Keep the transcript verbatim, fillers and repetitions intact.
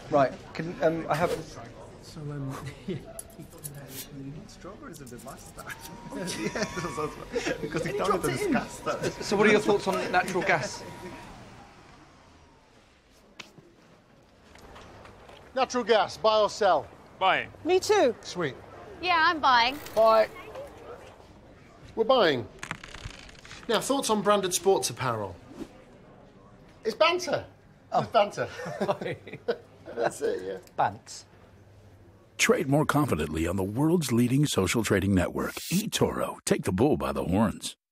Right. Can um, I have? So um, strawberries in the mustard. Yes, because ich glaube, das ist custard. So, what are your thoughts on natural gas? Natural gas, buy or sell? Buying. Me too. Sweet. Yeah, I'm buying. Bye. We're buying. Now, thoughts on branded sports apparel? It's banter. Oh. It's banter. That's it, yeah. Bants. Trade more confidently on the world's leading social trading network, eToro. Take the bull by the horns.